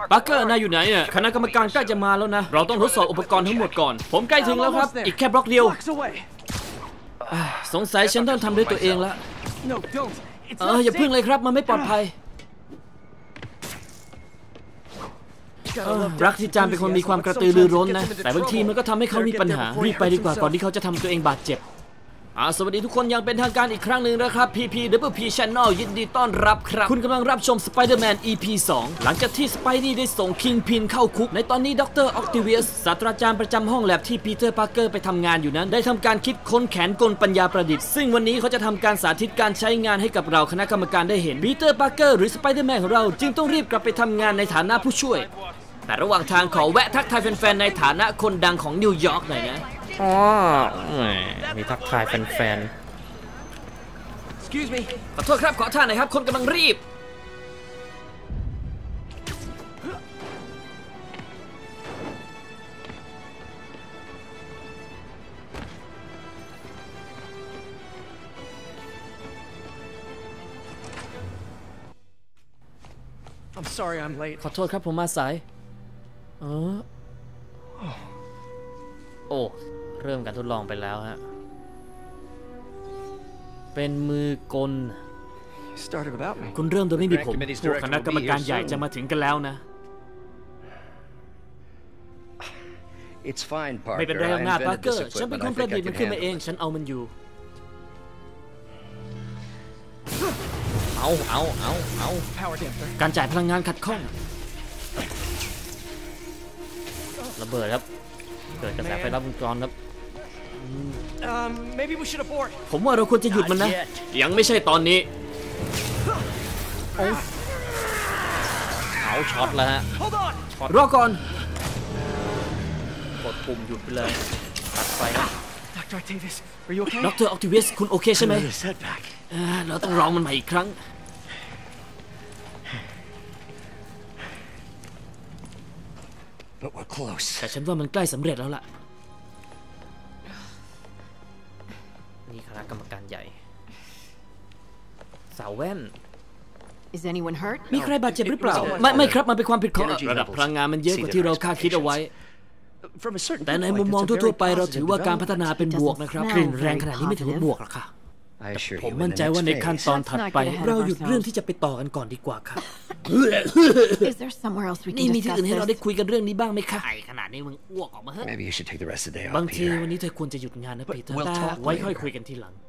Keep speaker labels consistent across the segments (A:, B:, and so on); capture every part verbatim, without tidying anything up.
A: ปาร์เกอร์นายอยู่ไหนเนี่ยคณะกรรมการใกล้จะมาแล้วนะเราต้องทดสอบอุปกรณ์ทั้งหมดก่อนผมใกล้ถึงแล้วครับอีกแค่บล็อกเดียวสงสัยฉันต้องทำด้วยตัวเองละเอออย่าพึ่งเลยครับมันไม่ปลอดภัยรักที่จานเป็นคนมีความกระตือรือร้นนะแต่บางทีมันก็ทำให้เขามีปัญหารีบไปดีกว่าก่อนที่เขาจะทำตัวเองบาดเจ็บอ่าสวัสดีทุกคนยังเป็นทางการอีกครั้งหนึ่งนะครับ พี พี ดับเบิลยู พี Channel ยินดีต้อนรับครับคุณกำลังรับชม Spider-Man อี พี สองหลังจากที่สไปดี้ได้ส่งคิงพินเข้าคุกในตอนนี้ดร. ออกติเวียสศาสตราจารย์ประจำห้องแลบที่ปีเตอร์ พาร์เกอร์ไปทำงานอยู่นั้นได้ทำการคิดค้นแขนกลปัญญาประดิษฐ์ซึ่งวันนี้เขาจะทำการสาธิตการใช้งานให้กับเราคณะกรรมการได้เห็นปีเตอร์ พาร์เกอร์หรือ Spider-Man ของเราจึงต้องรีบกลับไปทำงานในฐานะผู้ช่วยแต่ระหว่างทางขอแวะทักทายแฟนๆในฐานะคนดังของนิวยอร์กหน่อยนะอ๋อมีทักทายแฟนๆขอโทษครับขอท่าหน่อยครับคนกำลังรีบขอโทษครับผมมาสายเออโอ้เริ่มการทดลองไปแล้วฮะเป็นมือกลคุณเริ่มโดยไม่มีผมพวกคณะกรรมการใหญ่จะมาถึงกันแล้วนะไม่เป็นไรหน้าปาร์เกอร์ฉันเป็นคนประดิษฐ์มันขึ้นมาเองฉันเอามันอยู่เอาเอาเอาเอาการจ่ายพลังงานขัดข้องระเบิดครับเกิดกระแสไฟลัดวงจรครับผมว่าเราควรจะหยุดมันนะยังไม่ใช่ตอนนี้เอาช็อตแล้วฮะรอก่อนกดปุ่มหยุดไปเลยตัดไฟครับดร. ออกติเวียสคุณโอเคใช่ไหมเราต้องลองมันใหม่อีกครั้งแต่ฉันว่ามันใกล้สำเร็จแล้วล่ะนี่คณะกรรมการใหญ่สาวแว่นมีใครบาดเจ็บหรือเปล่าไม่ไม่ครับมันเป็นความผิดของระดับพลังงานมันเยอะกว่าที่เราคาดคิดเอาไว้แต่ในมุมมองทั่วๆไปเราถือว่าการพัฒนาเป็นบวกนะครับกลิ่นแรงขนาดนี้ไม่ถือว่าบวกหรอกค่ะผมมั่นใจว่าในขั้นตอนถัดไปเราหยุดเรื่องที่จะไปต่อกันก่อนดีกว่าครับนี่มีที่อื่นให้เราได้คุยกันเรื่องนี้บ้างไหมคะไอ้ขนาดนี้มึงอ้วกออกมาเฮ้ยบางทีวันนี้เธอควรจะหยุดงานนะปีเตอร์ไว้ค่อยคุยกันทีหลัง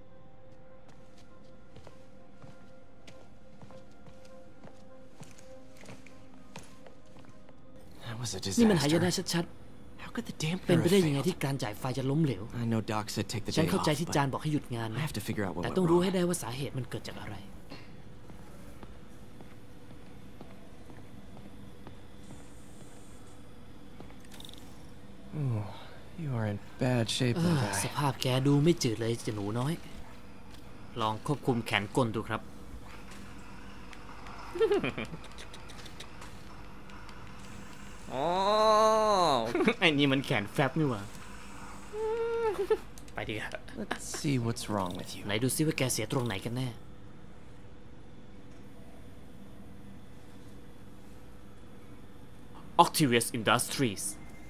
A: นี่มันหายนะชัดๆเป็นไปได้ยังไงที่การจ่ายไฟจะล้มเหลวฉันเข้าใจที่จานบอกให้หยุดงานนะแต่ต้องรู้ให้ได้ว่าสาเหตุมันเกิดจากอะไรสภาพแกดูไม่จืดเลยจะหนูน้อยลองควบคุมแขนกลดูครับอ๋อไอ้นี่มันแขนแฟบนี่หว่าไปดีครับ
B: Let's see what's wrong with you
A: ไหนดูซิว่าแกเสียตรงไหนกันแน่Octavius Industries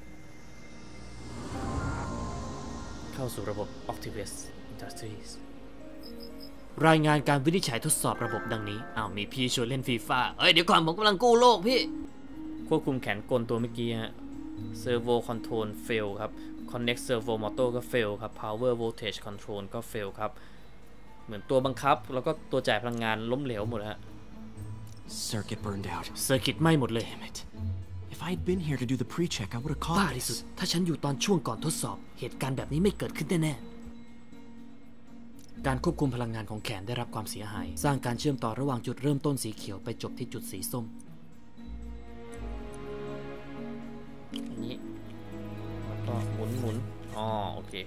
A: เข้าสู่ระบบ Octavius Industries รายงานการวินิจฉัยทดสอบระบบดังนี้อ้าวมีพี่ชวนเล่นฟีฟ่าเอ้ยเดี๋ยวก่อนผมกำลังกู้โลกพี่ควบคุมแขนกลตัวเมื่อกี้ฮะ Servo Control fail ครับ Connect Servo Motor ก็ fail ครับ Power Voltage Control ก็ fail ครับเหมือนตัวบังคับแล้วก็ตัวจ่ายพลังงานล้มเหลวหมดฮะ
B: Circuit burned out
A: Circuit ไหม้หมดเลย
B: If I had been here to do the pre-check I would have caught
A: บ้าที่สุดถ้าฉันอยู่ตอนช่วงก่อนทดสอบเหตุการณ์แบบนี้ไม่เกิดขึ้นแน่ๆการควบคุมพลังงานของแขนได้รับความเสียหายสร้างการเชื่อมต่อระหว่างจุดเริ่มต้นสีเขียวไปจบที่จุดสีส้มนี้แล้วก็หมุนหมุนอ๋อโอเค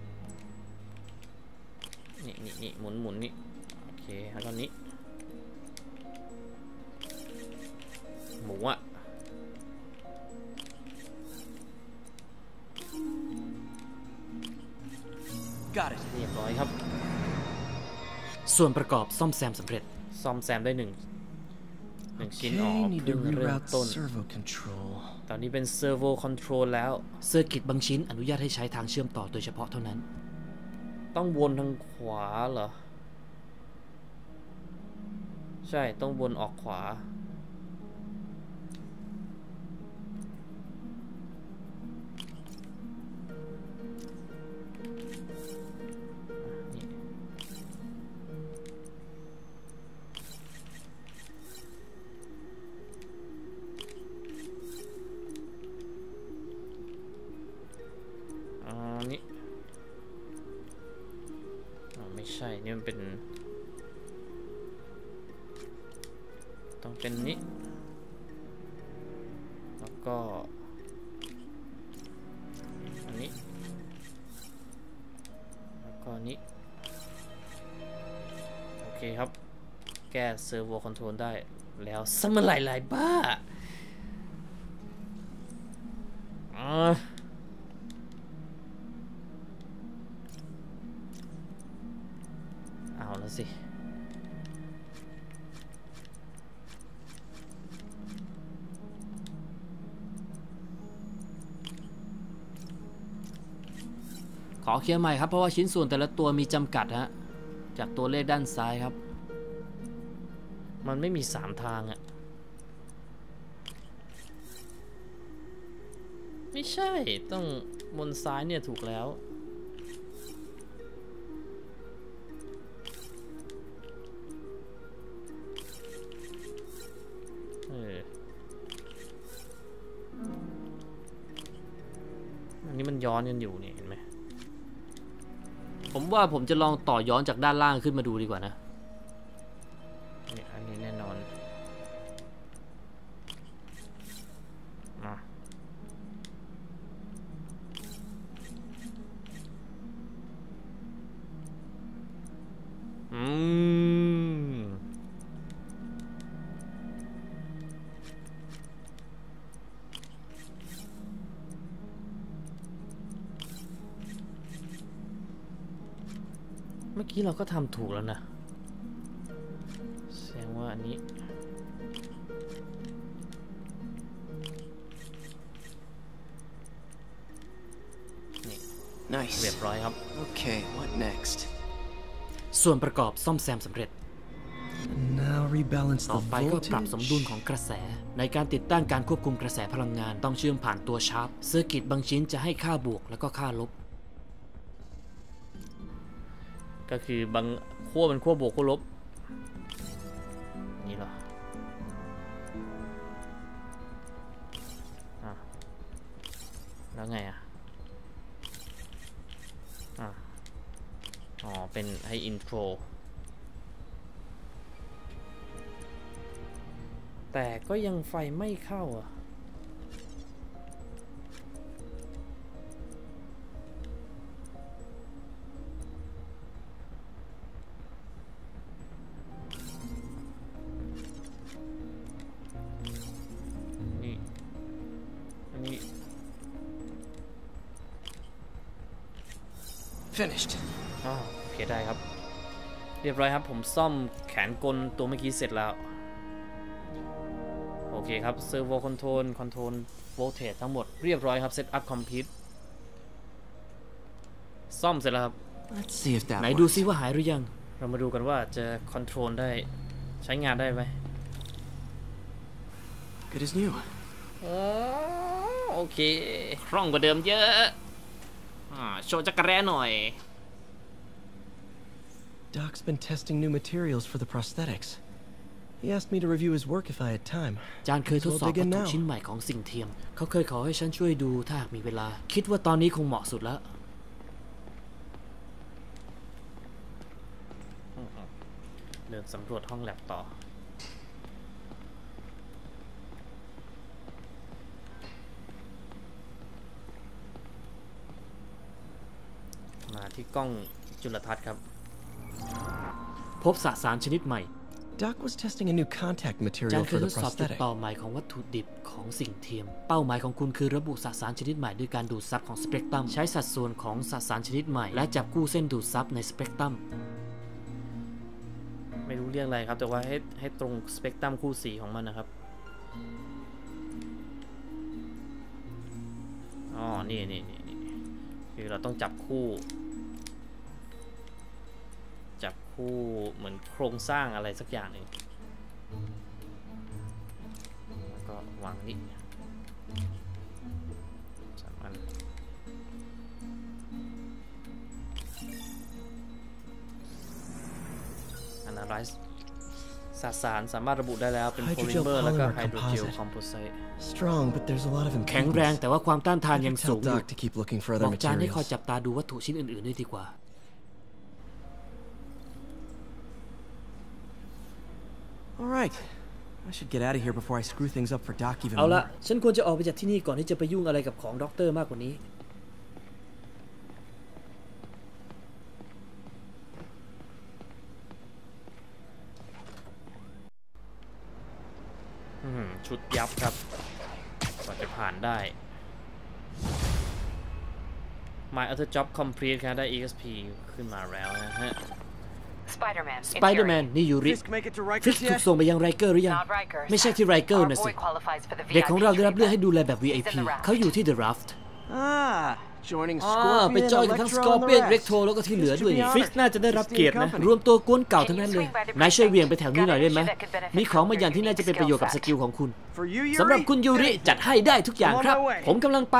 A: นี่นี่นี่หมุนหมุนนี่โอเคแล้วก็นี้หมูอ่ะเรียบร้อยครับส่วนประกอบซ่อมแซมสำเร็จซ่อมแซมได้หนึ่งหนึ่งชิ้นออกเพิ่งเริ่มต้นตอนนี้เป็น Servo Control แล้วเซอร์กิตบางชิ้นอนุญาตให้ใช้ทางเชื่อมต่อโดยเฉพาะเท่านั้นต้องวนทางขวาเหรอใช่ต้องวนออกขวานี่ไม่ใช่นี่มันเป็นต้องเป็นนี้แล้วก็อันนี้แล้วก็นี้โอเคครับแก้เซอร์โวคอนโทรลได้แล้วสมัยหลายๆบ้าอ่าเอาแล้วสิขอเคลียร์ใหม่ครับเพราะว่าชิ้นส่วนแต่ละตัวมีจำกัดฮะจากตัวเลขด้านซ้ายครับมันไม่มีสามทางอะไม่ใช่ต้องบนซ้ายเนี่ยถูกแล้วเอออันนี้มันย้อนกันอยู่นี่เห็นไหมผมว่าผมจะลองต่อย้อนจากด้านล่างขึ้นมาดูดีกว่านะนี่อันนี้แน่นอนมาอืมเมื่อกี้เราก็ทำถูกแล้วนะแสดงว่าอันนี้นี่
B: Nice.
A: เรียบร้อยครับ
B: Okay, what next?
A: ส่วนประกอบซ่อมแซมสำเร็จ
B: Now rebalance
A: ต่อ
B: the
A: ไปก็ปรับสมดุล
B: voltage.
A: ของกระแสในการติดตั้งการควบคุมกระแสพลังงานต้องเชื่อมผ่านตัวชาร์ปเซอร์กิตบางชิ้นจะให้ค่าบวกแล้วก็ค่าลบก็คือบางขั้วเป็นขั้วบวกขั้วลบนี่เหรออ่ะแล้วไงอ่ะอ่ะอ๋อเป็นให้อินโทรแต่ก็ยังไฟไม่เข้าอ่ะนี่อันนี้
B: Finished.
A: อ๋อโอเคได้ครับเรียบร้อยครับผมซ่อมแขนกลตัวเมื่อกี้เสร็จแล้วโอเคครับ Servo Control Control Voltage ทั้งหมดเรียบร้อยครับ Set Up Complete ซ่อมเสร็จแล้วครับ
B: Let's see if that
A: ไหนดู
B: works.
A: ซิว่าหายหรือยังเรามาดูกันว่าจะ Control ได้ใช้งานได้ไหม
B: Good as new.
A: อ๋อโอเคคล่องกว่าเดิมเยอะอ่าโชว์จักรแร้หน่อย
B: Doc's been testing new materials for the prosthetics. He asked me to review his work if I had time.
A: จานเคยทดสอบวัตถุชิ้นใหม่ของสิ่งเทียมเขาเคยขอให้ฉันช่วยดูถ้าหากมีเวลาคิดว่าตอนนี้คงเหมาะสุดแล้วเดินสำรวจห้องแลบต่อมาที่กล้องจุลทรรศน์ครับพบสสารชนิดใหม่
B: Doc was testing a new contact
A: จาน
B: material
A: เค
B: for
A: ยท
B: the
A: ดสอบจุด
B: prosthetic.
A: ต่อใหม่ของวัตถุดิบของสิ่งเทียมเป้าหมายของคุณคือระบุสสารชนิดใหม่ด้วยการดูดซับของสเปกตรัมใช้สัดส่วนของสสารชนิดใหม่และจับคู่เส้นดูดซับในสเปกตรัมไม่รู้เรียกอะไรครับแต่ว่าให้ให้ตรงสเปกตรัมคู่สีของมันนะครับอ๋อนี่นี่นี่คือเราต้องจับคู่จับคู่เหมือนโครงสร้างอะไรสักอย่างหนึ่งแล้วก็วางนี่สามอันAnalyze สสารสามารถระบุได้แล้วเป็นโพลิเมอร์แล้วก็ไฮโดรเจลคอมโพไซต์
B: Strong, but there's a lot of
A: แข็งแรงแต่ว่าความต้านทานยังสูงอยู่
B: Doc to keep looking for
A: บ
B: other
A: อกจานให้คอย
B: materials.
A: จับตาดูวัตถุชิ้นอื่นๆด้วยดีกว่า
B: All right. I should get out of here before I screw things up for Doc even
A: เอาละ
B: more.
A: ฉันควรจะออกไปจากที่นี่ก่อนที่จะไปยุ่งอะไรกับของด็อกเตอร์มากกว่านี้ชุดยับครับกว่าจะผ่านได้ My other job complete ครับได้ อี เอ็กซ์ พี ขึ้นมาแล้วนะฮะ
C: Spider-Man
A: Spider-Man นี่ยูริฟิกถูกส่งไปยังไรเกอร์หรือยังไม่ใช่ที่ไรเกอร์นะสิเด็กของเราได้รับเลือกให้ดูแลแบบ วี ไอ พี เขาอยู่ที่ The Raft
B: Ah, joining
A: อ่า
B: Scorpion,
A: ไปจอยกับทั้ง
B: Electro, and the
A: Scorpion
B: rest.
A: Recto แล้วก็ที่เหลือด้วย
B: Just to be
A: ฟิก
B: honest,
A: น่าจะได้รับเกียรตินะ
B: pristine
A: รวมตัวกวนเก่า
C: Can
A: ทั้ง
C: you
A: นั้นเลย
C: swing by the
A: นายช่วย
C: prison?
A: เวียงไปแถวนี้หน่อยได้ไหม
C: Got an issue that could benefit
A: มีของบาง
C: from
A: อย่าง
C: your
A: ที่น่าจะเป็นประโยชน์กับ
C: unique
A: สกิลของคุณ
B: For you,
A: สำหรับ
B: Yuri?
A: คุณยูริจัดให้ได้ทุกอย่างครับ ผมกำลังไป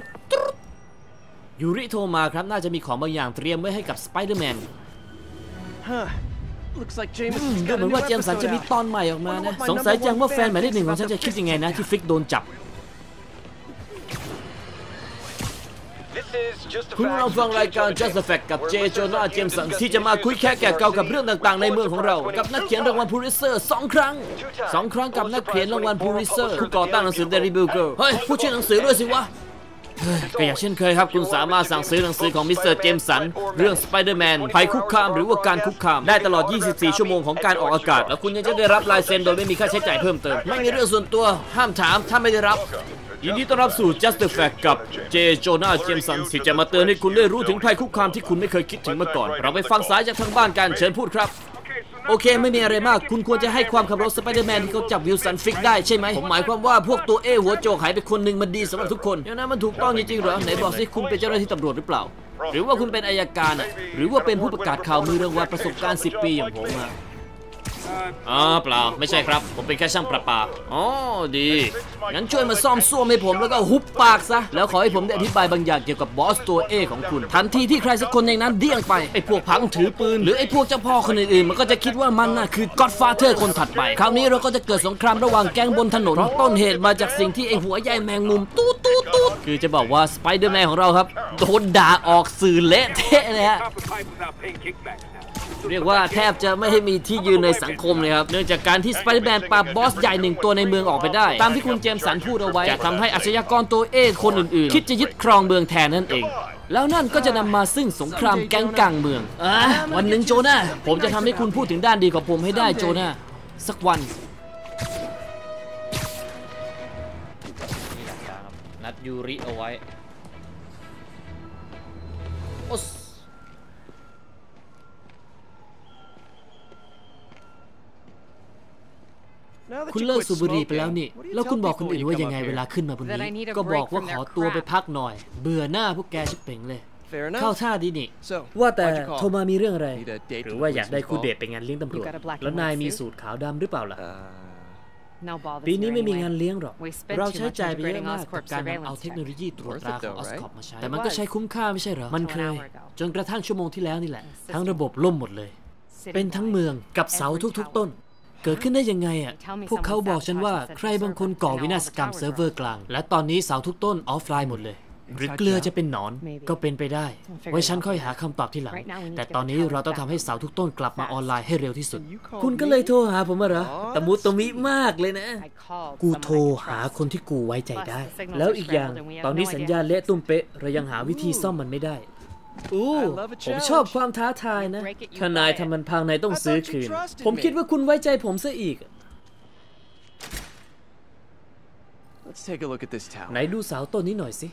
A: ยูริโทรมาครับน่าจะมีของบางอย่างเตรียมไว้ให้กับ Spider-Man
B: Huh. Looks like
A: อืม
B: Jameson's
A: ดู
B: got
A: เห
B: a
A: มือน
B: new
A: ว่าเจมสัน
B: episode
A: จะมี
B: out.
A: ตอนใหม่ออกมานะสงสัยจังว่าแฟนหมายเลขหนึ่งของฉันจะคิดยังไงนะที่ฟิกโดนจับคุณกำลังฟังรายการ Just the Fact กับเจโจนาเจมสันที่จะมาคุยแค่แก่เก่ากับเรื่องต่างๆในเมืองของเรากับนักเขียนรางวัลพูลิเซอร์สองครั้งสองครั้งกับนักเขียนรางวัลพูลิเซอร์ผู้ก่อตั้งหนังสือ Daily Bugle เฮ้ยผู้ชื่อหนังสือด้วยสิวะก็อย่างเช่นเคยครับคุณสามารถสั่งซื้อหนังสือของมิสเตอร์เจมสันเรื่อง Spider-Man ภัยคุกคามหรือว่าการคุกคามได้ตลอดยี่สิบสี่ชั่วโมงของการออกอากาศแล้วคุณยังจะได้รับลายเซ็นโดยไม่มีค่าใช้จ่ายเพิ่มเติมไม่มีเรื่องส่วนตัวห้ามถามถ้าไม่ได้รับยินดีต้อนรับสู่ Just the Fact กับเจโจนาเจมสันที่จะมาเตือนให้คุณได้รู้ถึงภัยคุกคามที่คุณไม่เคยคิดถึงมาก่อนเราไปฟังสายจากทางบ้านกันเชิญพูดครับโอเคไม่มีอะไรมากคุณควรจะให้ความเคารพสไปเดอร์แมนที่เขาจับวิลสันฟิกได้ใช่ไหมผมหมายความว่าพวกตัวเอหัวโจกหายไปคนหนึ่งมันดีสำหรับทุกคนอย่างนั้นมันถูกต้องจริงๆเหรอไหนบอกสิคุณเป็นเจ้าหน้าที่ตำรวจหรือเปล่าหรือว่าคุณเป็นอัยการอ่ะหรือว่าเป็นผู้ประกาศข่าวมือรางวัลประสบการณ์สิบปีอย่างผมอ่ะอ๋อเปล่าไม่ใช่ครับผมเป็นแค่ช่างประปาอ๋อดีงั้นช่วยมาซ่อมซ่วมให้ผมแล้วก็หุบปากซะแล้วขอให้ผมได้อธิบายบางอย่างเกี่ยวกับบอสตัวเอของคุณทันทีที่ใครสักคนในนั้นเดี้ยงไปไอ้พวกพังถือปืนหรือไอ้พวกเจ้าพ่อคนอื่นๆมันก็จะคิดว่ามันน่ะคือ Godfather คนถัดไปคราวนี้เราก็จะเกิดสงครามระหว่างแก๊งบนถนนเพราะต้นเหตุมาจากสิ่งที่ไอ้หัวใหญ่แมงมุมตูดตูดตูดคือจะบอกว่าสไปเดอร์แมนของเราครับโดนด่าออกสื่อเละเทะเลยฮะเรียกว่าแทบจะไม่ให้มีที่ยืนในสังคมเลยครับเนื่องจากการที่สไปเดอร์แมนปราบบอสใหญ่หนึ่งตัวในเมืองออกไปได้ตามที่คุณเจมสันพูดเอาไว้จะทำให้อาชญากรตัวเอคนอื่นๆคิดจะยึดครองเมืองแทนนั่นเองแล้วนั่นก็จะนำมาซึ่งสงครามแก๊งกลางเมืองอ่ะวันหนึ่งโจนาผมจะทำให้คุณพูดถึงด้านดีของผมให้ได้โจนาสักวันนัดยูริเอาไว้โอสคุณเลิกสูบบุหรี่ไปแล้วนี่แล้วคุณบอกคนอื่นว่ายังไงเวลาขึ้นมาบนนี้ก็บอกว่าขอตัวไปพักหน่อยเบื่อหน้าพวกแกชิบเป่งเลยเข้าท่าดีนี่ว่าแต่โทรมามีเรื่องอะไรหรือว่าอยากได้คู่เดทไปงานเลี้ยงตำรวจแล้วนายมีสูทขาวดำหรือเปล่าล่ะปีนี้ไม่มีงานเลี้ยงหรอกเราใช้จ่ายไปเยอะมากกับการนำเอาเทคโนโลยีตรวจตราของออสคอปมาใช้แต่มันก็ใช้คุ้มค่าไม่ใช่เหรอมันเคยจนกระทั่งชั่วโมงที่แล้วนี่แหละทั้งระบบล่มหมดเลยเป็นทั้งเมืองกับเสาทุกๆต้นเกิดขึ้นได้ยังไงอ่ะพวกเขาบอกฉันว่าใครบางคนก่อวินาศกรรมเซิร์ฟเวอร์กลางและตอนนี้เสาทุกต้นออฟไลน์หมดเลยหรือเกลือจะเป็นหนอนก็เป็นไปได้ไว้ฉันค่อยหาคำตอบที่หลังแต่ตอนนี้เราต้องทำให้เสาทุกต้นกลับมาออนไลน์ให้เร็วที่สุดคุณก็เลยโทรหาผมมาเหรอตะมุตะมิมากเลยนะกูโทรหาคนที่กูไว้ใจได้แล้วอีกอย่างตอนนี้สัญญาณเละตุ้มเป๊ะเรายังหาวิธีซ่อมมันไม่ได้อู้ผมชอบความท้าทายนะถ้านายทำมันพังนายต้องซื้อคืนผมคิดว่าคุณไว้ใจผมซะอีกไหนดูเสาต้นนี้หน่อยสิ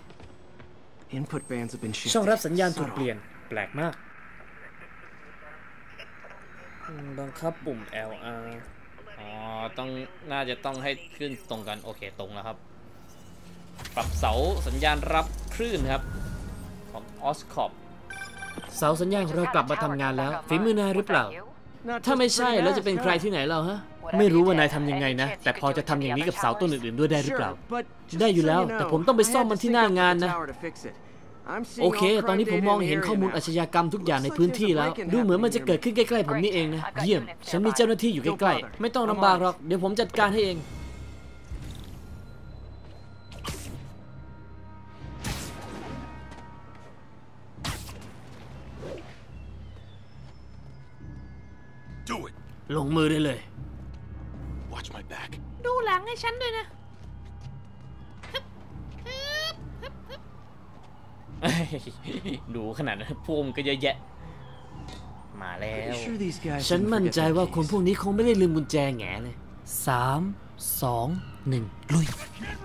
A: ช่องรับสัญญาณถูกเปลี่ยนแปลกมากบังคับปุ่ม แอล อาร์ อ๋อต้องน่าจะต้องให้ขึ้นตรงกันโอเคตรงแล้วครับปรับเสาสัญญาณรับคลื่นครับของออสคอปเสาสัญญาณของเรากลับมาทำงานแล้วฝีมือนายหรือเปล่าถ้าไม่ใช่แล้วจะเป็นใครที่ไหนเราฮะไม่รู้ว่านายทำยังไงนะแต่พอจะทำอย่างนี้กับเสาต้นอื่นๆด้วยได้หรือเปล่าได้อยู่แล้วแต่ผมต้องไปซ่อมมันที่หน้างานนะโอเคตอนนี้ผมมองเห็นข้อมูลอาชญากรรมทุกอย่างในพื้นที่แล้วดูเหมือนมันจะเกิดขึ้นใกล้ๆผมนี่เองนะเยี่ยมฉันมีเจ้าหน้าที่อยู่ใกล้ๆไม่ต้องลำบากหรอกเดี๋ยวผมจัดการให้เองลงมือได้เลย
D: Watch my back.
A: ดูหลังให้ฉันด้วยนะดูขนาดนั้นพวกมันก็เยอะแยะมาแล้วฉันมั่นใจว่าคนพวกนี้คงไม่ได้ลืมกุญแจแง่เลยสามสองหนึ่งลุย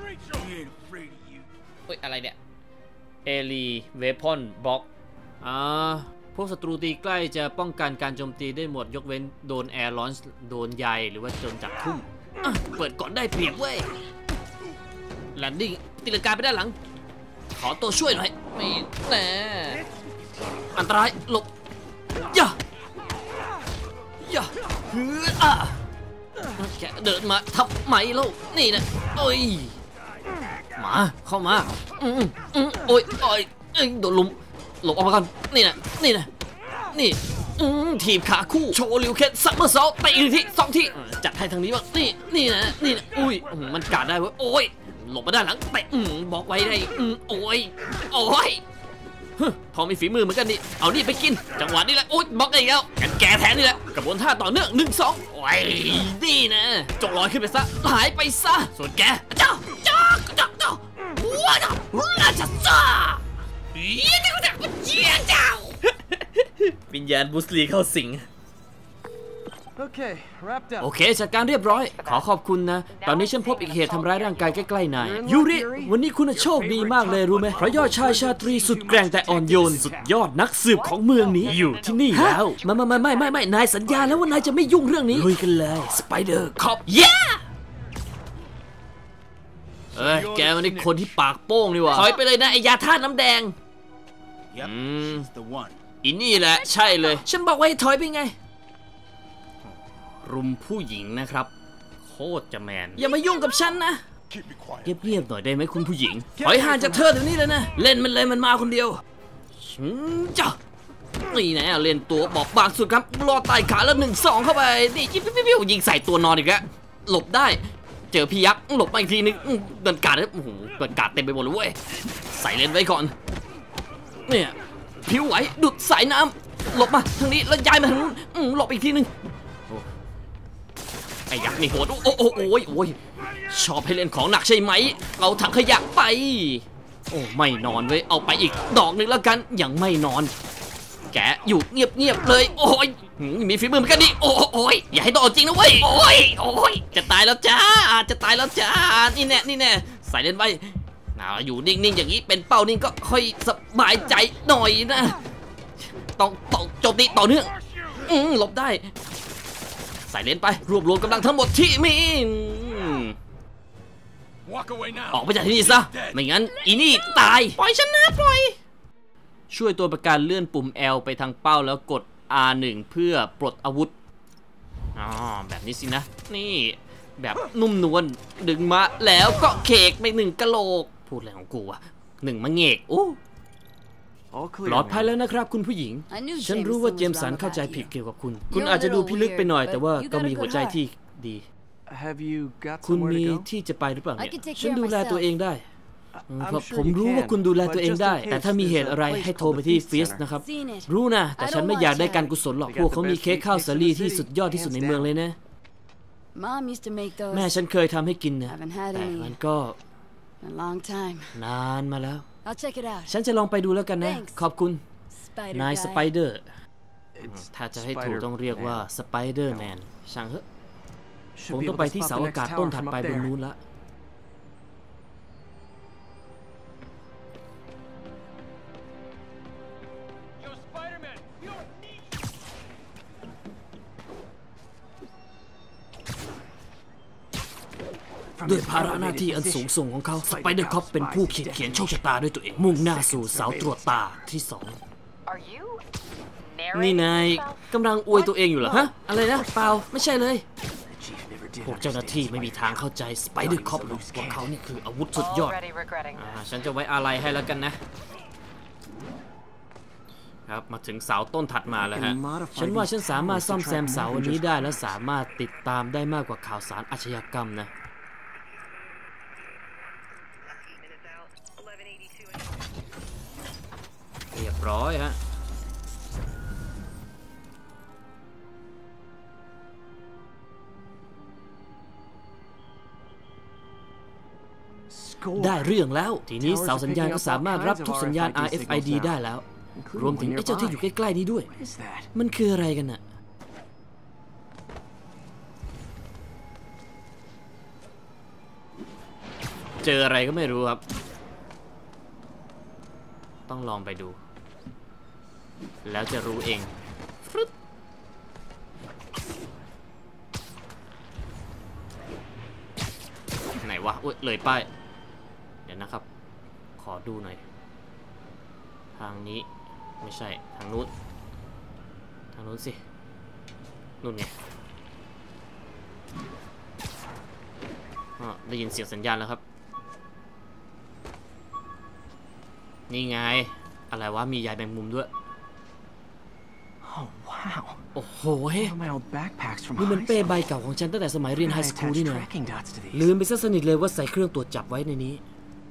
A: เฮ้ยอะไรเนี่ยเอลีเวพอนบล็อกอ่าพวกศัตรูตีใกล้จะป้องกันการโจมตีได้หมดยกเว้นโดนแอร์ลอนส์โดนใยหรือว่าโดนจับทุ่มเปิดก่อนได้เปรียบเว้ยแลนดิ้งตีลังกาไปด้านหลังขอตัวช่วยหน่อยไม่แน่อันตรายหลบย่าย่าเฮ้ออ่ะแกเดินมาทับไหมแล้วนี่นะโอ้ยมาเข้ามาอืมอืมโอ้ยโอ้ยโดนลุมหลบออกมาก่อนนี่นะนี่นะนี่ทีมขาคู่โชว์ลิวเคนซัมเมอร์ซอลไปอีกทีสองทีจัดให้ทางนี้บ้างนี่นี่นะนี่นะอุ้ยมันกัดได้เว้ยโอ้ยหลบมาด้านหลังเตะบอกไว้ได้โอ้ยโอ้ยพอมีฝีมือเหมือนกันนี่เอานี่ไปกินจังหวะนี้แหละโอ้ยบล็อกได้แล้วกันแกแทนนี่แหละกระบวนท่าต่อเนื่องหนึ่งสองโอ้ยนี่นะจงลอยขึ้นไปซะหายไปซะส่วนแกเจ้าเจ้าเจ้าเจ้าว้าวราชจ้าวิญญาณบุสลีเข้าสิงโอเคจัดการเรียบร้อยขอขอบคุณนะตอนนี้ฉันพบอีกเหตุทำร้ายร่างกายใกล้ๆนายยูริวันนี้คุณโชคดีมากเลยรู้ไหมเพราะยอดชายชาตรีสุดแกร่งแต่อ่อนโยนสุดยอดนักสืบของเมืองนี้อยู่ที่นี่แล้วไม่ไม่ไม่ไม่ไม่นายสัญญาแล้วว่านายจะไม่ยุ่งเรื่องนี้ลุยกันเลยสไปเดอร์คอปเย้เอ้ยแกมันนี่คนที่ปากโป้งนี่วะถอยไปเลยนะไอ้ยาธาตุน้ำแดงอืมอีนี่แหละใช่เลยฉันบอกว่าให้ถอยไปไงรุมผู้หญิงนะครับโคตรจะแมนอย่ามายุ่งกับฉันนะเงียบๆหน่อยได้ไหมคุณผู้หญิงถอยห่างจากเธอเดี๋ยวนี้เลยนะเล่นมันเลยมันมาคนเดียวจ้านี่นะเล่นตัวบอกบางสุดครับรอตายขาแล้วหนึ่งสองเข้าไปนี่จิ๊บปิ๊บปิ๊บยิงใส่ตัวนอนอีกแล้วหลบได้เจอพี่ยักษ์หลบมาอีกทีนึงเดินกาดโอ้โหเดินกาดเต็มไปหมดเลยเว้ยใส่เลนไว้ก่อนเนี่ยผิวไหวดุดสายน้ำหลบมาทางนี้แล้วย้ายมาทางนู้นหลบอีกทีนึงไอ้ยักษ์นี่โหดโอ้โอ้โอ้ยโอ้ยชอบให้เล่นของหนักใช่ไหมเอาถังขยะไปโอ้ไม่นอนเว้ยเอาไปอีกดอกนึงแล้วกันยังไม่นอนแกอยู่เงียบๆเลยโอ้ยมีฝีมือเหมือนกันดิโอ้โอ้ยอย่าให้โดนจริงนะเว้ยโอ้ยโอ้ยจะตายแล้วจ้าจะตายแล้วจ้านี่แน่นี่แน่ใส่เล่นไว้อยู่นิ่งๆอย่างนี้เป็นเป้านิ่งก็ค่อยสบายใจหน่อยนะต้องต้องโจมตีต่อเนื่องหลบได้ใส่เลนไปรวบรวมกำลังทั้งหมดที่มีออกไปจากที่นี่ซะไม่งั้นอีนี่ตายปล่อยฉันนะปล่อยช่วยตัวประกันเลื่อนปุ่ม แอล ไปทางเป้าแล้วกด อาร์ หนึ่ง เพื่อปลดอาวุธอ๋อแบบนี้สินะนี่แบบนุ่มนวลดึงมาแล้วก็เคกไปหนึ่งกะโหลกพูดอะไรของกูอะหนึ่งมะเงกโอ้ปลอดภัยแล้วนะครับคุณผู้หญิงฉันรู้ว่าเจมสันเข้าใจผิดเกี่ยวกับคุณคุณอาจจะดูพิลึกไปหน่อยแต่ว่าก็มีหัวใจที่ดีคุณมีที่จะไปหรือเปล่าเนี่ยฉันดูแลตัวเองได้เพราะผมรู้ว่าคุณดูแลตัวเองได้แต่ถ้ามีเหตุอะไรให้โทรไปที่ฟิสนะครับรู้นะแต่ฉันไม่อยากได้การกุศลหรอกพวกเขามีเค้กข้าวสาลีที่สุดยอดที่สุดในเมืองเลยนะแม่ฉันเคยทำให้กินนะแต่มันก็นานมาแล้วฉันจะลองไปดูแล้วกันนะขอบคุณนายสไปเดอร์ถ้าจะให้ถูกต้องเรียกว่าสไปเดอร์แมนช่างเถอะผมต้องไปที่เสาอากาศต้นถัดไปบนนู้นละด้วยภาระหน้าที่อันสูงส่งของเขาสไปเดอร์คอปเป็นผู้เขียนเขียนโชคชะตาด้วยตัวเองมุ่งหน้าสู่เสาตรวจตาที่สอง
C: Are you
A: นี่
C: narrating
A: นาย
C: yourself?
A: กำลังอวยตัวเองอยู่เหรอฮะอะไรนะเปล่าไม่ใช่เลยพวกเจ้าหน้าที่ไม่มีทางเข้าใจสไปเดอร์คอปหรอกว่าเขานี่คืออาวุธสุดยอด
C: Already regretting
A: อ่า
C: this.
A: ฉันจะไว้อาลัยให้แล้วกันนะครับมาถึงเสาต้นถัดมาแล้วฮะฉันว่าฉันสามารถซ่อมแซมเสาอันนี้ได้และสามารถติดตามได้มากกว่าข่าวสารอาชญากรรมนะเรียบร้อยฮะได้เรื่องแล้วทีนี้เสาสัญญาณก็สามารถรับทุกสัญญาณ อาร์ เอฟ ไอ ดี ได้แล้วรวมถึงไอ้เจ้าที่อยู่ใกล้ๆนี้ด้วยมันคืออะไรกันน่ะเจออะไรก็ไม่รู้ครับต้องลองไปดูแล้วจะรู้เองฟรึ๊ดไหนวะอุ๊ยเลยป้ายเดี๋ยวนะครับขอดูหน่อยทางนี้ไม่ใช่ทางนู้นทางนู้นสินู่นไงอ๋อได้ยินเสียงสัญญาณแล้วครับนี่ไงอะไรวะมียายแมงมุมด้วย
B: Oh, wow.
A: โอ้โหเฮ้
B: One of my old backpacks from
A: นี่มัน
B: high
A: เป้
B: school.
A: ใบเก่าของฉันตั้งแต่สมัยเรียนไฮ
B: I
A: สคูล
B: attached
A: นี่นะ
B: tracking dots to these.
A: ลืมไปซะสนิทเลยว่าใส่เครื่องตรวจจับไว้ในนี้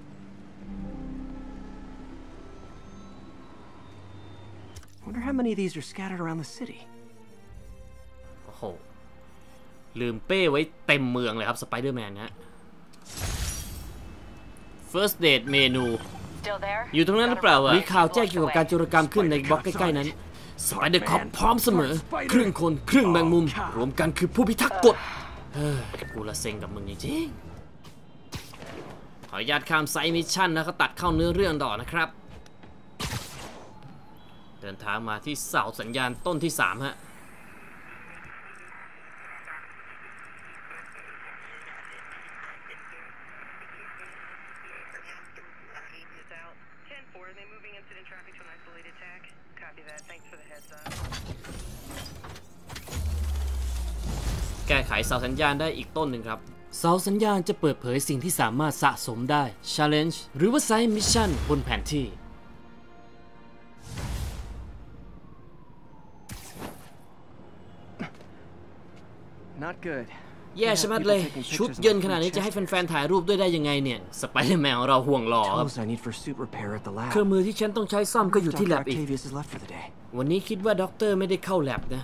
B: Wonder how many of these are scattered around the city.
A: โอ้โหลืมเป้ไว้เต็มเมืองเลยครับสไปเดอร์แมนนะ First Date เมนู
C: Still there?
A: อยู่ตรงนั้นหรือเปล่าอะมีข่าวแจ้งเกี่ยวกับการโจรกรรมขึ้นในบล็อกใกล้ๆนั้นสไปเดอร์คอปพร้อมเสมอครึ่งคนครึ่งแมงมุมรวมกันคือผู้พิทักษ์กฎเฮ้ยกูละเซ็งกับมึงจริงๆขออนุญาตข้ามไซมิชชั่นนะเขาตัดเข้าเนื้อเรื่องต่อนะครับเดินทางมาที่เสาสัญญาณต้นที่สามฮะแก้ไขเสาสัญญาณได้อีกต้นหนึ่งครับเสาสัญญาณจะเปิดเผยสิ่งที่สามารถสะสมได้ Challenge หรือว่า Side Mission บนแผนที่
B: Not good.
A: แย่ชะมัดเลย ชุดเยินขนาดนี้จะให้แฟนๆถ่ายรูปด้วยได้ยังไงเนี่ยสไปเดอร์แมนของเราห่วงหล่อครับ
B: Tools I need for suit repair at the
A: เครื่อง
B: lab.
A: มือที่ฉันต้องใช้ซ่อมก็อยู่ที่แลบ
B: Doctor
A: อีก
B: Octavius is left for the day.
A: วันนี้คิดว่าด็อกเตอร์ไม่ได้เข้าแลบนะ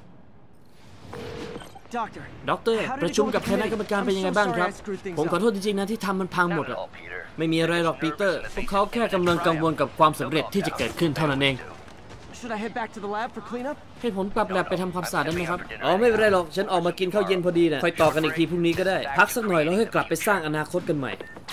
B: Doctor.
A: ด็อกเตอร์ประชุมกับคณะกรรมการเป็นยังไงบ้างครับ ผมขอโทษจริงๆนะที่ทำมันพังหมดอะไม่มีอะไรหรอกปีเตอร์พวกเขาแค่กำลังกังวลกับความสำเร็จที่จะเกิดขึ้นเท่านั้นเอง
B: Should I head back to the lab for cleanup?
A: ให้ผมกลับแลบไปทำความสะอาดได้ไหมครับอ๋อไม่เป็นไรหรอกฉันออกมากินข้าวเย็นพอดีนะค่อยต่อกันอีกทีพรุ่งนี้ก็ได้พักสักหน่อยแล้วให้กลับไปสร้างอนาคตกันใหม่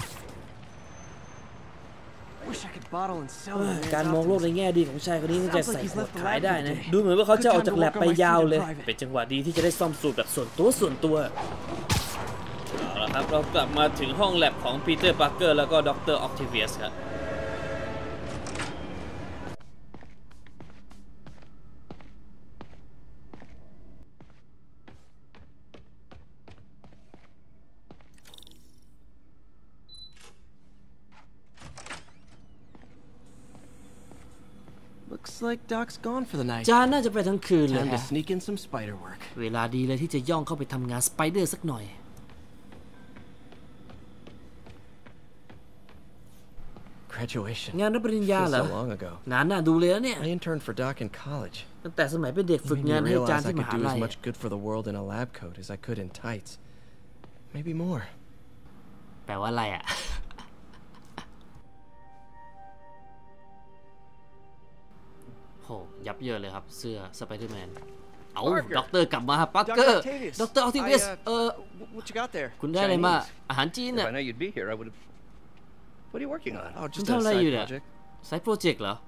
B: Wish I could bottle and sell them.
A: การมองโลกในแง่ดีของชายคนนี้มันจะใส่ขวดขายได้นะดูเหมือนว่าเขาจะออกจากแลบไปยาวเลยเป็นจังหวะดีที่จะได้ซ่อมสูตรแบบส่วนตัวส่วนตัวเอาละครับเรากลับมาถึงห้องแลบของปีเตอร์ปาร์เกอร์แล้วก็ด็อกเตอร์ออกทิเวียสครับ
B: Looks like Doc's gone for the night.
A: จานน่าจะไปทั้งคืนเลย
B: Time to
A: ฮะ
B: sneak in some spider work.
A: เวลาดีเลยที่จะย่องเข้าไปทำงานสไปเดอร์สักหน่อย
B: Graduation.
A: งานรับปริญญา
B: Feels
A: เหรอ
B: so long ago.
A: นานน่าดูเลยนะเนี่ย
B: I interned for Doc in college.
A: ตั้งแต่สมัยเป็นเด็กฝึก
B: Made me
A: งานให้อาจารย์
B: realize I
A: ที่ม
B: could
A: หา
B: do
A: ลั
B: as
A: ย
B: much good for the world in a lab coat as I could in tights. Maybe more.
A: แปลว่าอะไรอ่ะ โหยับเยินเลยครับเสื้อสไปเดอร์แมนเอาด็อกเตอร์กลับมาปักเกอร์ด็อกเตอร์ออทิเวสเออ
B: What you got there?
A: คุณได้อะไรมาอาหารจีน
E: If
A: น่ะ
E: I know you'd be here, I would have. What are you working on?
B: Oh,
A: คุณ
B: just
A: ทำ
B: a
A: อะไร
B: side
A: อยู่เนี่ย
B: project.
A: ไซต์โปรเจกต์เหรอ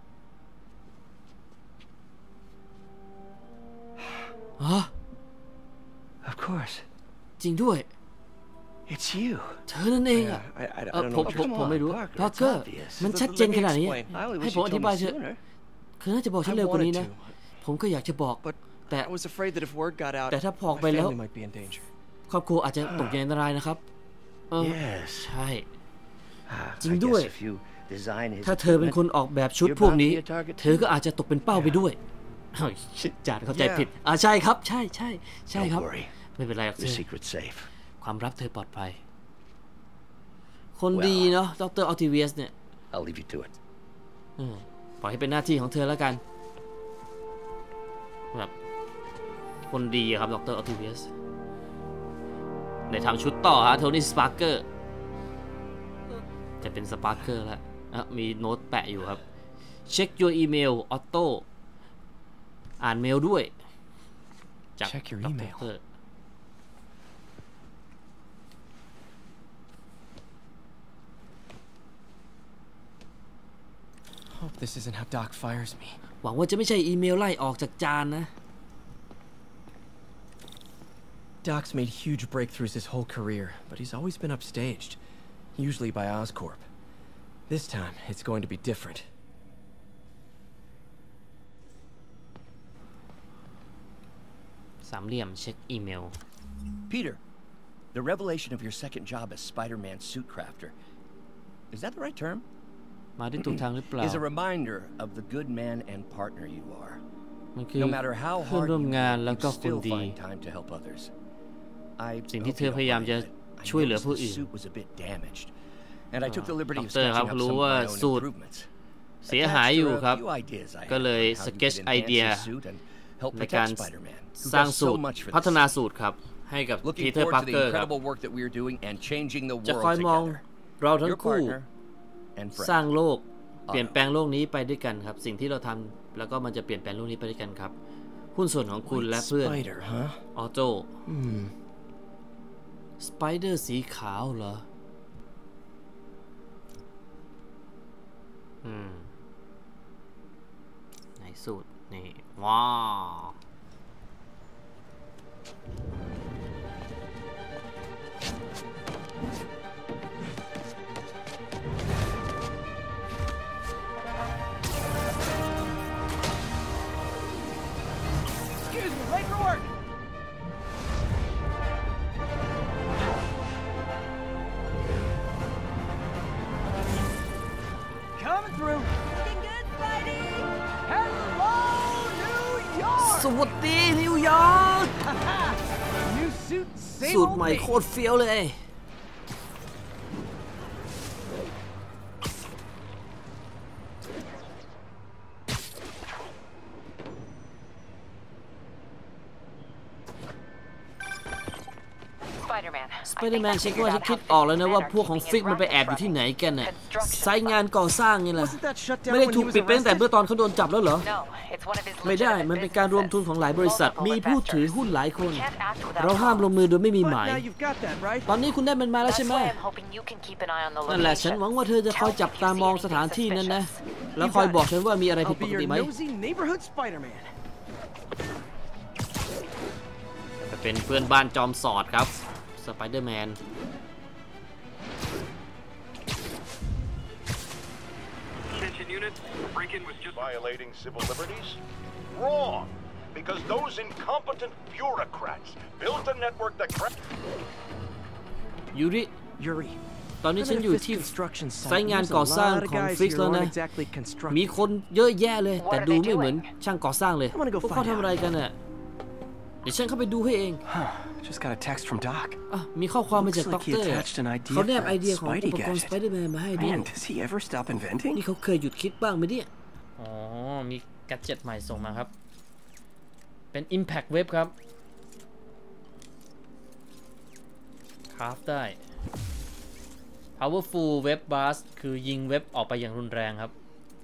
A: ฮะ
B: Of course.
A: จริงด้วย
B: It's you.
A: เธอนั่นเองอะ
B: I, I, I
A: เออ
B: don't
A: ผ
B: know
A: ม
B: what
A: ผม
B: you're
A: ผมไม่รู้
E: Parker,
A: พาร์
E: it's
A: เกอร์
E: obvious.
A: มันชัดเจนขนาดนี้
E: I only
A: ให้
E: wish
A: ผม
E: you
A: อ
E: told
A: ธิ
E: me
A: บายเถอะ
E: sooner.
A: คือน่าจะบอกฉันเร็วกว่านี้นะ ผมก็อยากจะบอก
B: But
A: แต่
B: I was afraid that if word got out,
A: แต่ถ้าพอก
B: my
A: ไปแล้ว
B: family might be in danger.
A: ครอบครัวอาจจะตกอยู่ในอันตรายนะครับเออ
E: Yes.
A: ใช่
E: Ah, I
A: จริงด้วย
E: guess if you design his
A: ถ้าเธอเป็นคน
E: equipment,
A: ออกแบบชุดพวกนี้ เธอก็อาจจะตกเป็นเป้าไปด้วยเฮ้ยจานเข้าใจผิดอ่าใช่ครับ ใช่ใช่ใช่ครับ
E: Don't worry.
A: ไม่เป็นไรหรอกเธ
E: Your
A: อ
E: secret's safe.
A: ความลับเธอปลอดภัย คนดีเนาะดรออติเวียสเนี่ย
E: I'll leave you to it.
A: อืมปล่อยให้เป็นหน้าที่ของเธอแล้วกันแบบคนดีอะครับดรออติเวียสในทำชุดต่อฮะโทนี่สปาร์เกอร์จะเป็นสปาร์เกอร์แล้วอ่ะมีโน้ตแปะอยู่ครับเช็ค your email ออโต้อ่านเมลด้วยจาก
B: Check your
A: ด
B: email
A: ร
B: Hope this isn't how Doc fires me.
A: หวังว่าจะไม่ใช่อีเมลไล่ออกจากจานนะ
B: Doc's made huge breakthroughs his whole career, but he's always been upstaged, usually by Oscorp. This time, it's going to be different.
A: สามเหลี่ยมเช็คอีเมล
E: Peter, the revelation of your second job as Spider-Man suit crafter, is that the right term?
A: มาได้ถูกทางหรือเปล่า
E: Is a reminder of the good man and partner you are.
A: มันคือ
E: No matter how
A: เพื่อน
E: hard
A: ร่วม
E: you
A: งาน
E: work,
A: แล้วก็
E: you
A: คน
E: still
A: ดี
E: find time to help others. I
A: สิ่งที่
E: hope
A: เธอ
E: you
A: พ
E: don't
A: ยายาม
E: mind,
A: จะ
E: but I
A: ช่วยเหลือ
E: noticed
A: ผู้
E: the
A: อื่น
E: suit was a bit damaged, and I took the liberty of
A: ด็อกเตอร์ครับ
E: sketching up
A: รู้
E: some of
A: ว่า
E: my own
A: สูตร
E: improvements.
A: เสียหายอยู่ครับ
E: Attached are a few ideas I
A: ก็
E: have
A: เลย
E: on how
A: ส
E: you
A: เก็ต
E: could
A: ไอ
E: enhance
A: เดีย
E: his suit and help
A: ในการ
E: protect Spider-Man, who
A: สร้าง
E: does
A: สู
E: so
A: ตร
E: much for
A: พัฒ
E: this.
A: นาสูตรครับให้กับ
E: Looking
A: พีเตอร์
E: forward
A: พาร์
E: to the
A: เกอร์ครับ
E: incredible work that we are doing and changing the
A: จะ
E: world
A: คอยมอง
E: together.
A: เราทั้ง
E: Your
A: คู่
E: partner and
A: สร้าง
E: friend.
A: โลกเปลี่ยนแปลงโลกนี้ไปด้วยกันครับ สิ่งที่เราทำแล้วก็มันจะเปลี่ยนแปลงโลกนี้ไปด้วยกันครับ หุ้นส่วนของคุณและเพื่อน
B: Spider, huh?
A: ออโต้สไปเดอร์สีขาวเหรอ อืมไหนสูตร นี่ ว้าว
F: Excuse me, late for work. Coming through.
C: Looking good, Spidey!
F: Hello, New York.
A: สวัสดีนิวยอร์ก
F: New suit, same
A: สูตร
F: old
A: ใหม่
F: me.
A: โคตรเฟี้ยวเลย
C: Spider-Man.
A: สไปเดอร์แมนฉันก็ว่าฉันคิดออกแล้วนะว่าพวกของฟิกมันไปแอบอยู่ที่ไหนกันน่ะไซต์งานก่อสร้างนี่แหละ
F: Wasn't that shut down
A: ไม่ได้
F: when
A: ถู
F: he
A: ก
F: was
A: ปิดไปตั้งแต่
F: arrested?
A: เมื่อตอนเขาโดนจับแล้วเหรอ
C: No, it's one of his
A: ไม่ได้
C: legitimate
A: มันเป็นการรวมทุนของหลายบริษัท
C: businesses.
A: มีผู้ถือ
C: Multiple
A: หุ้นหลายคน
C: investors. Can't act without
A: เราห้ามลงมือโดยไม่มี
F: But
A: หมาย
F: now you've got that, right?
A: ตอนนี้คุณได้มันมาแล้ว
C: That's
A: ใช่ไหม
C: why I'm hoping you can keep an eye on the
A: นั่นแหละฉัน
C: location.
A: หวังว่าเธอจะคอยจับตามองสถานที่นั้นนะ แล้วคอยบอกฉันว่ามีอะไรผิด
F: I'll
A: ป
F: be
A: ก
F: your
A: ติไหม
F: nosy neighborhood Spider-Man.
A: จะเป็นเพื่อนบ้านจอมสอดครับสไปเดอร์แมน
G: Attention units, break-in was just
D: Violating civil liberties? Wrong. Because those incompetent bureaucrats built a network that cra-
A: ยูริ
F: Yuri.
A: ตอนนี้ฉันอยู่
F: Fisk
A: ที่
F: construction
A: ไซ
F: site.
A: ต์งาน
F: There's a
A: ก่อสร้าง
F: lot of
A: ของ
F: guys
A: ฟิก
F: here
A: แล้ว
F: who
A: นะ
F: aren't exactly constructing.
A: มีคนเยอะแยะเลย แต่
C: What are
A: ดู
C: they
A: ไม่เหมือน
C: doing?
A: ช่างก่อสร้างเลย
F: I wanna go
A: พวกเขา
F: find
A: ทำอะไรกันน่ะเดี๋ยวฉันเข้าไปดูให้เอง
B: Just got a text from Doc.
A: อ่ะมีข้อความมาจาก
B: Looks
A: ด็อก
B: like he
A: เตอร์
B: attached an idea
A: เขาแนบ
B: for a
A: ไอเดียของ
B: Spidey
A: อุปกรณ์
B: gadget.
A: สไปเดอร์แมนมาให้ด้วย
B: Man, does he ever stop inventing?
A: นี่เขาเคยหยุดคิดบ้างไหมเนี่ยอ๋อมีแกดเจ็ตใหม่ส่งมาครับเป็น Impact Web ครับคราฟได้ Powerful Web Burst คือยิงเว็บออกไปอย่างรุนแรงครับ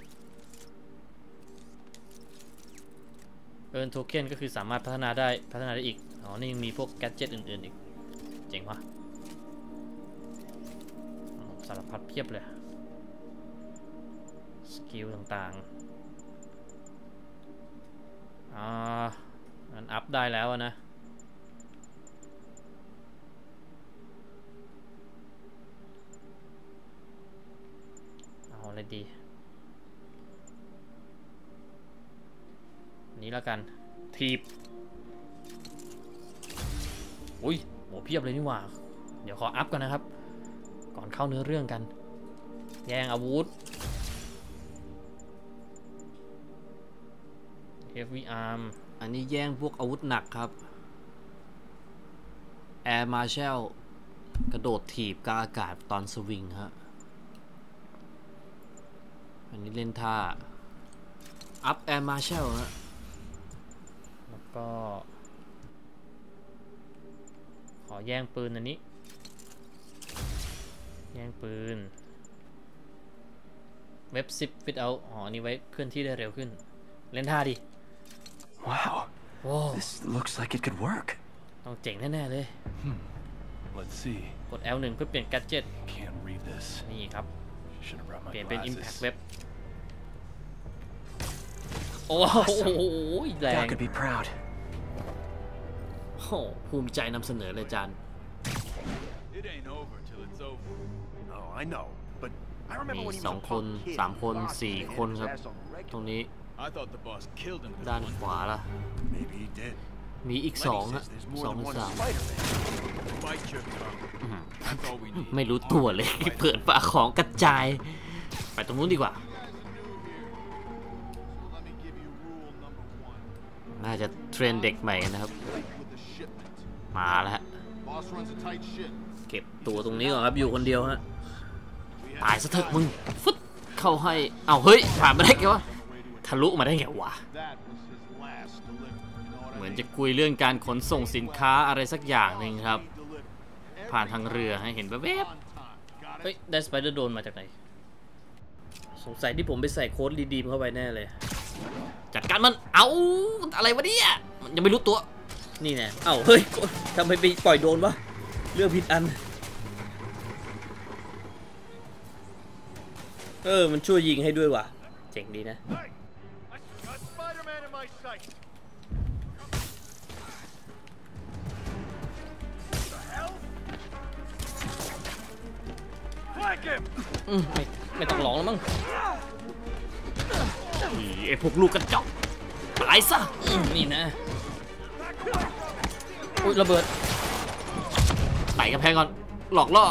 A: Earn Token ก็คือสามารถพัฒนาได้พัฒนาได้อีกอ๋อนี่ยังมีพวกแกดเจ็ตอื่นๆอีกเจ๋งว่ะสารพัดเพียบเลยสกิลต่างๆอ่ามันอัพได้แล้วนะดีนี้แล้วกันทีบอุ้ยโหเพียบเลยนี่หว่าเดี๋ยวขออัพกันนะครับก่อนเข้าเนื้อเรื่องกันแย่งอาวุธ Heavy Arm อันนี้แย่งพวกอาวุธหนักครับ Air Marshal กระโดดถีบกลางอากาศตอนสวิงฮะอันนี้เล่นท่า Up Air Marshal ฮะแล้วก็ขอแย่งปืนอันนี้แย่งปืนเว็บซิปฟิตเอาอ๋อนี่ไว้เคลื่อนที่ได้เร็วขึ้นเล่นท่าดิ
B: Wow.
A: Whoa.
B: This looks like it could work.
A: ต้องเจ๋งแน่ๆเลย
H: Let's see.
A: กด แอล หนึ่ง เพื่อเปลี่ยน gadget
H: Can't read this.
A: นี่ครับ
H: Should have brought my
A: เปลี่ยนเป็น
H: glasses.
A: Impact Web โอ้โหแรง
B: Doc could be proud.
A: โอ้ภูมิใจนำเสนอเลยจาน
H: It ain't over till it's over.
D: Oh, I know, but I remember
A: มี
D: when he
A: ส
D: was
A: อง
D: a
A: คน
D: punk kid.
A: สามคนสี่คนครับ ตรงนี้
H: I thought the boss killed him.
A: ด้านขวาล่ะ
D: Maybe he did.
A: มีอีกสอง
D: Lenny
A: ฮะ
D: says there's
A: ส
D: more
A: อง
D: than
A: หรือ
D: one
A: สาม
D: Spider-Man.
H: Bite your tongue. That's all we need.
A: ไม่รู้ตัวเลย เปิดฝาของกระจาย ไปตรงนู้นดีกว่า น่าจะเทรนเด็กใหม่กันนะครับ มาแล้วฮะเก็บตัวตรงนี้ก่อนครับอยู่คนเดียวฮะตายซะเถอะมึงฟึดเข้าให้เอาเฮ้ยผ่านมาได้ไงวะทะลุมาได้ไงวะเหมือนจะคุยเรื่องการขนส่งสินค้าอะไรสักอย่างหนึ่งครับ ผ่านทางเรือให้เห็นแวบๆเฮ้ยได้สไปเดอร์โดนมาจากไหนสงสัยที่ผมไปใส่โค้ดรีดีมเข้าไปแน่เลยจัดการมันเอาอะไรวะเนี่ยมันยังไม่รู้ตัวนี่แน่เอ้าเฮ้ยทำไมไปปล่อยโดนวะเรื่องผิดอันเออมันช่วยยิงให้ด้วยว่ะเจ๋งดีนะ
D: Hey, I got Spider-Man in my sight. What the hell? Flank him.
A: อืมไม่ไม่ต้องร้องแล้วมั้งไอ้พวกลูกกระจอกตายซะอืมนี่นะอุ้ยระเบิดไต่กระแพงก่อนหลอกล่อ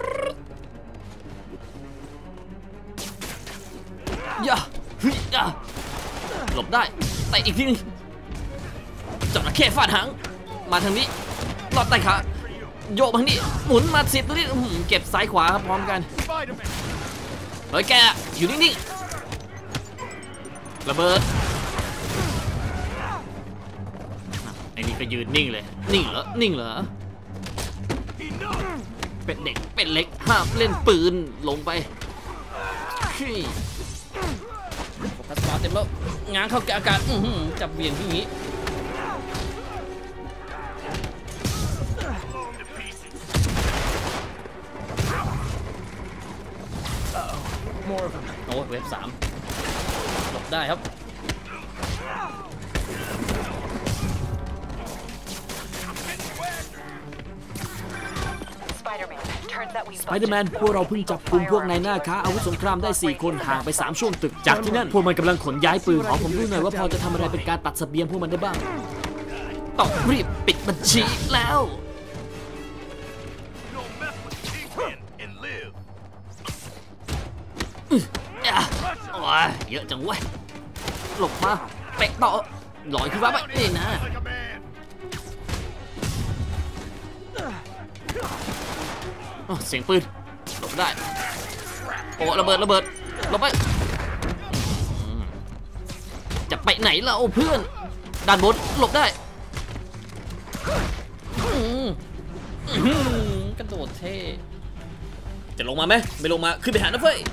A: อย่าเฮ้ยอย่าหลบได้ไต่อีกทีนึงจอดระเข้ฟาดหางมาทางนี้ลอดใต้ขาโยกมาทางนี้หมุนมาสิบตัวนี้เก็บซ้ายขวาครับพร้อมกันเฮ้ยแกอยู่นิ่งๆระเบิดไอ้นี่ก็ยืนนิ่งเลยนิ่งเหรอนิ่งเหรอเป็นเด็กเป็นเล็กห้ามเล่นปืนลงไปโฟกัสมาเต็มแล้วง้างเข้าแกอากาศจับเบี่ยงที่นี้โอ้เว็บสามหลบได้ครับสไปเดอร์แมนพวกเราเพิ่งจับกลุ่มพวกนายหน้าค้าอาวุธสงครามได้สี่คนห่างไปสามช่วงตึกจากที่นั่นพวกมันกำลังขนย้ายปืนขอผมดูหน่อยว่าพอจะทำอะไรเป็นการตัดเสบียงพวกมันได้บ้างต้องรีบปิดบัญชีแล้ว
D: Don't mess with Kingpin and live.
A: โอ้ยเยอะจังเว้ยหลบมาเตะต่อลอยขึ้นมาไปนี่นะ
D: Like a man.
A: เสียงปืนหลบได้โอ้ระเบิดระเบิดหลบไปจะไปไหนล่ะโอ้เพื่อนด้านบนหลบได้กระโดดเท่จะลงมาไหมไม่ลงมาขึ้นไปหานะเฟ้ย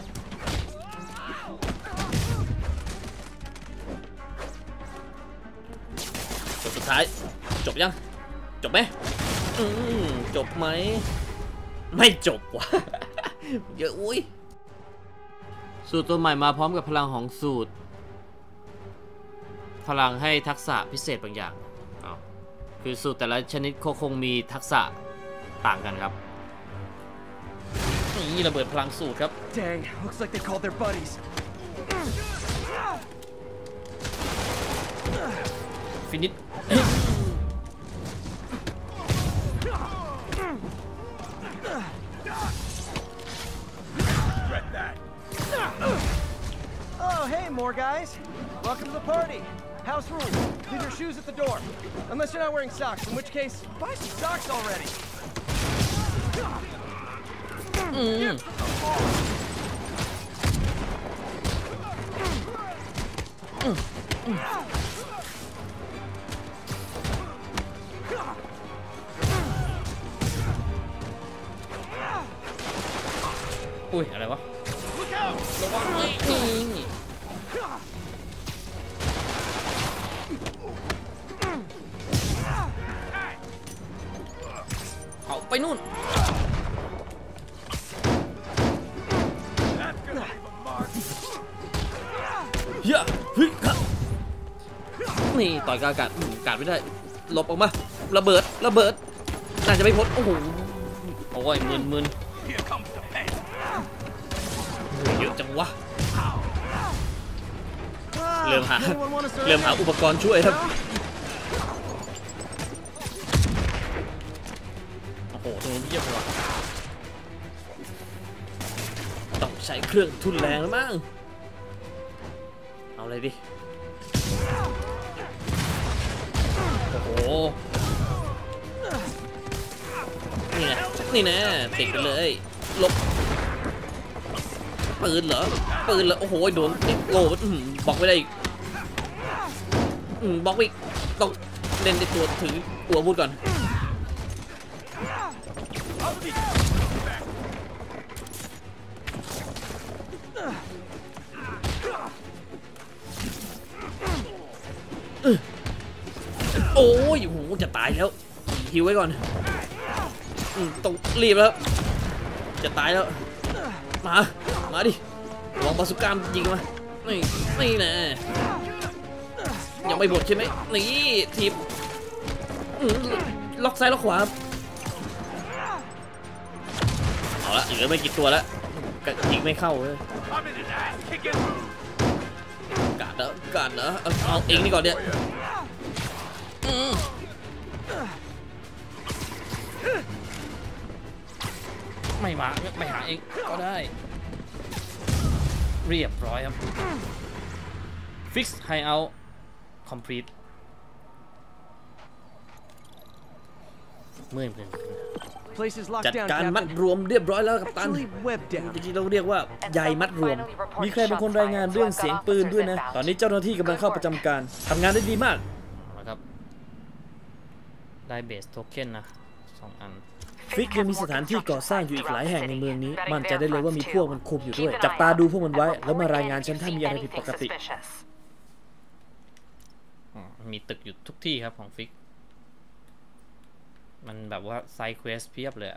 A: จบสุดท้ายจบยังจบไหมจบไหมไม่จบว่ะ เยอะอุ้ยสูตรตัวใหม่มาพร้อมกับพลังของสูตรพลังให้ทักษะพิเศษบางอย่างคือสูตรแต่ละชนิดคงมีทักษะต่างกันครับนี่ระเบิดพลังสูตรครับ
F: Dang, looks like they called their buddies.
A: ฟินิช
F: Oh, hey, more guys. Welcome to the party. House rules. Leave your shoes at the door. Unless you're not wearing socks, in which case, buy some socks already.
A: อืมอุ้ยอะไรวะระวังเลยนี่เอาไปนู่นเฮ้ยเฮ้ยนี่ต่อยกลางอากาศกาดไม่ได้หลบออกมาระเบิดระเบิดน่าจะไม่พ้นโอ้โหโอ้ยมึนมึนเยอะจังวะเริ่มหาเริ่มหาอุปกรณ์ช่วยครับโอ้โหตรงนี้เยี่ยมเลยว่ะต้องใช้เครื่องทุนแรงแล้วมั้งเอาอะไรดิโอ้โหนี่ไงนี่นะติดไปเลยลบปืนเหรอปืนเหรอโอ้โหโดนโล่บล็อกไม่ได้บล็อกอีกต้องเล่นในตัวถือตัวพูดก่อนโอ้ยโหจะตายแล้วฮิวไว้ก่อนต้องรีบแล้วจะตายแล้วมามาดิลองบาสุก้ามยิงมานี่นี่นะยังไม่หมดใช่ไหมนี่ทีบล็อกซ้ายล็อกขวาเอาละเหลือไม่กี่ตัวแล้วยิงไม่เข้าเลยกาดเด้อกาดเด้อเอาเองนี่ก่อนเนี่ยไม่มาไม่หาเองก็ได้เรียบร้อยครับ Fix Hideout Complete เมื่อยเมื่อยจัดการมัดรวมเรียบร้อยแล้วกับตันจริงๆเราเรียกว่าใยมัดรวมมีใครเป็นคนรายงานเรื่องเสียงปืนด้วยนะตอนนี้เจ้าหน้าที่กำลังเข้าประจำการทำงานได้ดีมากนะครับได้เบสโทเค็นนะสองอันฟิกยังมีสถานที่ก่อสร้างอยู่อีกหลายแห่งในเมืองนี้มั่นใจได้เลยว่ามีพวกมันคุมอยู่ด้วยจับตาดูพวกมันไว้แล้วมารายงานฉันถ้ามีอะไรผิดปกติมีตึกอยู่ทุกที่ครับของฟิกมันแบบว่าไซด์เควสเพียบเลย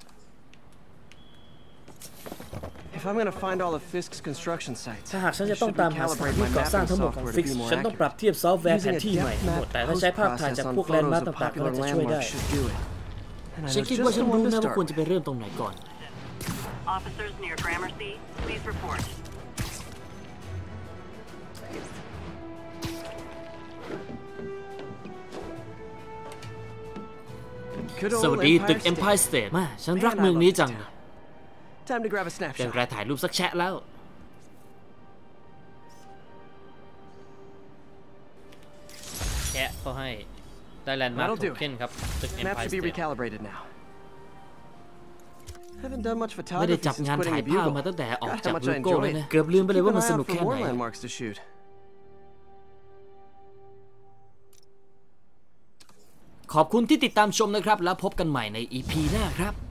F: If I'm gonna find all of Fisk's construction sites
A: ถ้าหากฉันจะต้องตามหาสถานที่ก่อสร้างทั้งหมดของฟิกฉันต้องปรับเทียบซอฟต์แวร์แผนที่ใหม่ทั้งหมดแต่ถ้าใช้ภาพถ่ายจากพวกแลนด์มาร์คต่างๆก็จะช่วยได้ฉันคิดว่าฉันรู้นะว่าควรจะไปเริ่มตรงไหนก่อน
C: Officers near Gramercy, please report.
A: สวัสดีตึก Empire State มาฉันรักเมืองนี้จังเดี๋ยวแกถ่ายรูปสักแชะแล้วแชะเขาให้ได้แลนด์มาร์คโทเค็นครับตึก Empire State ไม่ได้จับงานถ่ายภาพมาตั้งแต่ออกจากลูโก้เลยนะเกือบลืมไปเลยว่ามันสนุกแค่ไหนขอบคุณที่ติดตามชมนะครับแล้วพบกันใหม่ใน อี พี หน้าครับ